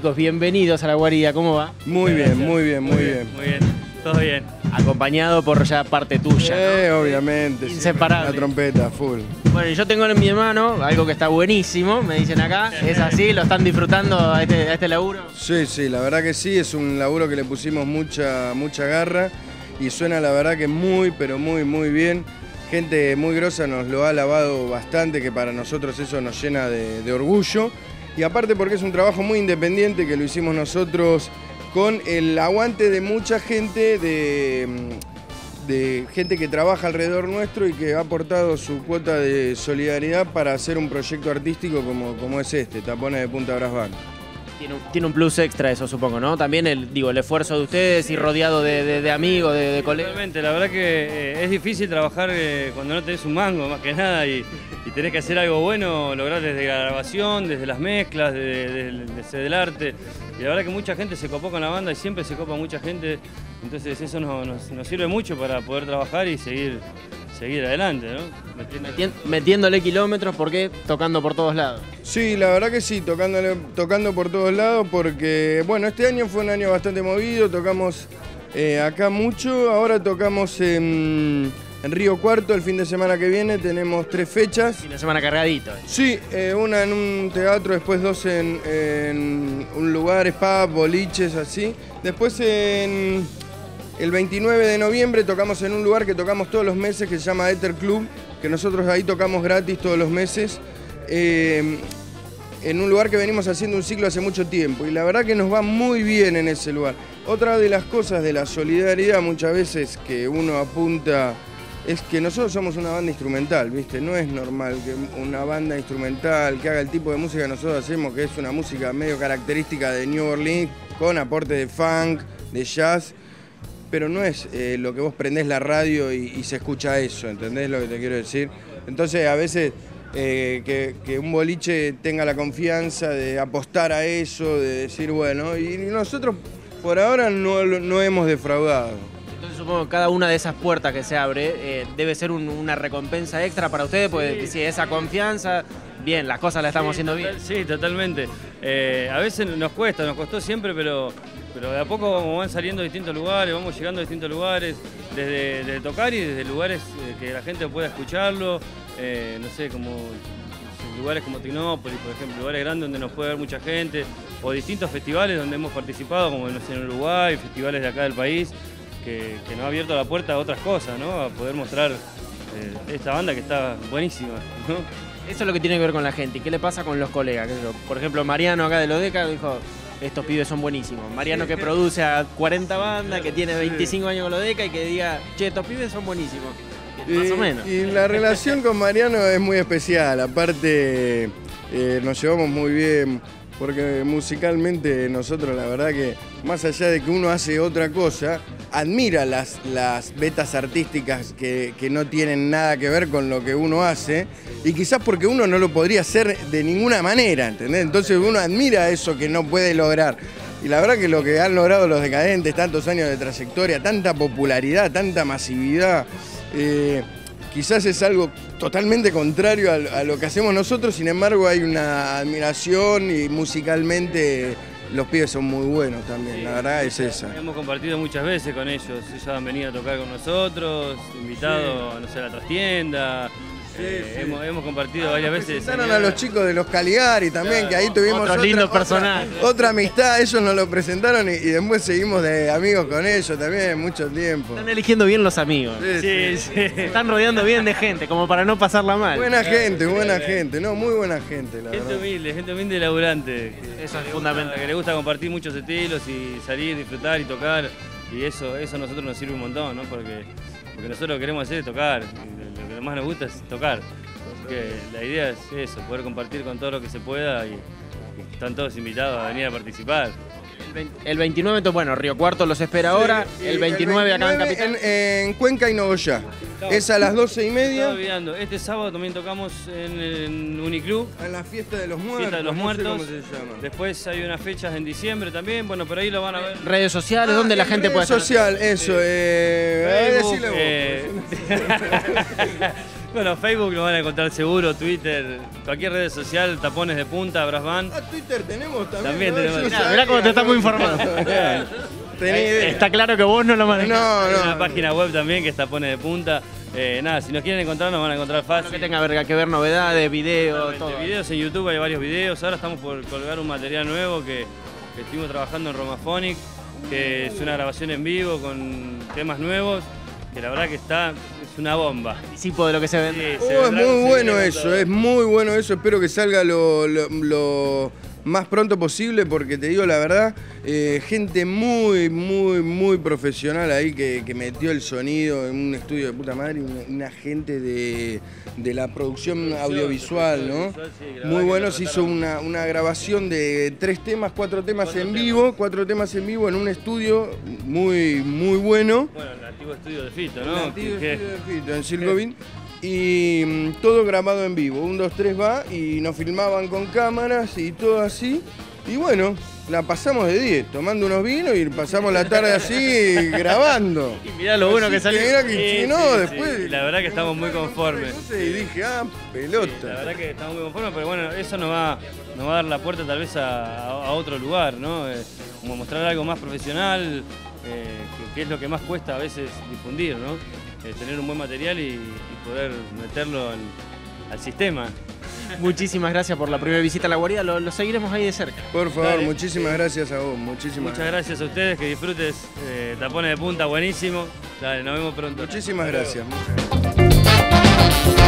chicos, bienvenidos a la guarida, ¿cómo va? Muy bien, muy bien, muy bien. Muy bien, todo bien. Acompañado por ya parte tuya, ¿no? Obviamente. Inseparable. La trompeta, full. Bueno, yo tengo en mi mano algo que está buenísimo, me dicen acá. ¿Es así? ¿Lo están disfrutando a este laburo? Sí, sí, la verdad que sí, es un laburo que le pusimos mucha garra y suena la verdad que muy, pero muy bien. Gente muy grosa nos lo ha alabado bastante, que para nosotros eso nos llena de orgullo. Y aparte porque es un trabajo muy independiente que lo hicimos nosotros con el aguante de mucha gente, de gente que trabaja alrededor nuestro y que ha aportado su cuota de solidaridad para hacer un proyecto artístico como es este, Tapones de Punta Brass Band. Tiene un plus extra eso, supongo, ¿no? También el esfuerzo de ustedes y rodeado de amigos, de colegas. Totalmente, la verdad que es difícil trabajar cuando no tenés un mango, más que nada, y tenés que hacer algo bueno, lograr desde la grabación, desde las mezclas, desde el arte. Y la verdad que mucha gente se copó con la banda y siempre se copa mucha gente, entonces eso nos sirve mucho para poder trabajar y seguir adelante, ¿no? Metiéndole kilómetros, ¿por qué? Tocando por todos lados. Sí, la verdad que sí, tocando por todos lados porque, bueno, este año fue un año bastante movido, tocamos acá mucho, ahora tocamos en Río Cuarto el fin de semana que viene, tenemos 3 fechas. Fin de semana cargadito. Sí, una en un teatro, después 2 en un lugar, pub, boliches, así. Después el 29 de noviembre tocamos en un lugar que tocamos todos los meses que se llama Ether Club, que nosotros ahí tocamos gratis todos los meses, en un lugar que venimos haciendo un ciclo hace mucho tiempo y la verdad que nos va muy bien en ese lugar. Otra de las cosas de la solidaridad muchas veces que uno apunta es que nosotros somos una banda instrumental, ¿viste? No es normal que una banda instrumental que haga el tipo de música que nosotros hacemos, que es una música medio característica de New Orleans, con aporte de funk, de jazz, pero no es lo que vos prendés la radio y se escucha eso, ¿entendés lo que te quiero decir? Entonces a veces que un boliche tenga la confianza de apostar a eso, de decir, bueno, y nosotros por ahora no hemos defraudado. Entonces supongo que cada una de esas puertas que se abre debe ser una recompensa extra para ustedes, porque si esa confianza, bien, las cosas las estamos haciendo bien. Sí, totalmente. A veces nos costó siempre, pero de a poco como van saliendo de distintos lugares, vamos llegando a distintos lugares, desde tocar y desde lugares que la gente pueda escucharlo, no sé, como lugares como Tecnópolis, por ejemplo, lugares grandes donde nos puede ver mucha gente, o distintos festivales donde hemos participado, como no sé, en Uruguay, festivales de acá del país, que nos ha abierto la puerta a otras cosas, ¿no? A poder mostrar esta banda que está buenísima, ¿no? Eso es lo que tiene que ver con la gente. ¿Y qué le pasa con los colegas? Por ejemplo, Mariano acá de Lodeca dijo, estos pibes son buenísimos. Mariano que produce a 40 bandas, que tiene 25 años con Lodeca y que diga, che, estos pibes son buenísimos. Más o menos. Y la relación con Mariano es muy especial. Aparte, nos llevamos muy bien. Porque musicalmente nosotros la verdad que más allá de que uno hace otra cosa, admira las vetas artísticas que no tienen nada que ver con lo que uno hace y quizás porque uno no lo podría hacer de ninguna manera, ¿entendés? Entonces uno admira eso que no puede lograr. Y la verdad que lo que han logrado los Decadentes, tantos años de trayectoria, tanta popularidad, tanta masividad, quizás es algo totalmente contrario a lo que hacemos nosotros, sin embargo hay una admiración y musicalmente los pibes son muy buenos también, sí, la verdad es esa. Hemos compartido muchas veces con ellos han venido a tocar con nosotros, invitados, no sé, a la trastienda. Hemos compartido varias veces. Presentaron a los chicos de los Caligari también, claro, que ahí tuvimos otros lindos personajes. Otra amistad, ellos nos lo presentaron y después seguimos de amigos con ellos también mucho tiempo. Están eligiendo bien los amigos. Sí. Están rodeando bien de gente, como para no pasarla mal. Buena gente, no, muy buena gente, la verdad. Gente humilde y laburante. Eso es fundamental. Que le gusta compartir muchos estilos y salir, disfrutar y tocar. Y eso a nosotros nos sirve un montón, ¿no? Porque nosotros lo que queremos hacer es tocar. Lo que más nos gusta es tocar. Así que la idea es eso, poder compartir con todo lo que se pueda y están todos invitados a venir a participar. El 29, bueno, Río Cuarto los espera ahora, el 29 acá en Capital. En Cuenca y Nogoyá. Es a las 12:30. Este sábado también tocamos en Uniclub. En la Fiesta de los Muertos. Fiesta de los Muertos. No sé cómo se llama. Después hay unas fechas en diciembre también, bueno, por ahí lo van a ver. Redes sociales, ¿dónde la gente puede hacer? Redes sociales, eso. Facebook, Bueno, Facebook lo van a encontrar seguro, Twitter, cualquier red social, Tapones de Punta, Brass Band. Ah, Twitter tenemos también. También ¿no? tenemos. Yo Mirá, sabía, cómo te estamos informando. Tenía idea. Está claro que vos no lo manejás. Hay una No, página web también que es Tapones de Punta. Nada, si nos quieren encontrar nos van a encontrar fácil. Que tenga que ver novedades, videos, todo. Videos en YouTube, hay varios videos. Ahora estamos por colgar un material nuevo que estuvimos trabajando en Romaphonic, que es una grabación en vivo con temas nuevos, que la verdad que es una bomba. Anticipo de lo que se vende. Sí, se Es vendrá- muy se bueno viene eso, todo. es muy bueno eso. Espero que salga lo más pronto posible, porque te digo la verdad, gente muy profesional ahí que metió el sonido en un estudio de puta madre, una gente de la producción audiovisual, ¿no? Sí, la verdad Muy que bueno, lo se hizo trataron. una grabación de 4 temas en vivo, 4 temas en vivo en un estudio muy bueno. Bueno, el antiguo estudio de Fito, El ¿no? antiguo Que- estudio de Fito, en Silgovin. Y todo grabado en vivo. 1, 2, 3 va y nos filmaban con cámaras y todo así. Y bueno, la pasamos de 10, tomando unos vinos y pasamos la tarde así grabando. Y mirá lo bueno Así que salió. Mirá que Sí, no, sí, después. sí. La verdad que estamos muy conformes. Y dije, pelota. La verdad que estamos muy conformes, pero bueno, eso nos va a dar la puerta tal vez a otro lugar, ¿no? Como mostrar algo más profesional, que es lo que más cuesta a veces difundir, ¿no? Tener un buen material y poder meterlo al sistema. Muchísimas gracias por la primera visita a la guarida. Lo seguiremos ahí de cerca. Por favor, Dale. muchísimas gracias a vos. Muchísimas Muchas gracias a ustedes, que disfrutes Tapones de Punta, buenísimo. Dale, nos vemos pronto. Muchísimas Hasta luego. gracias.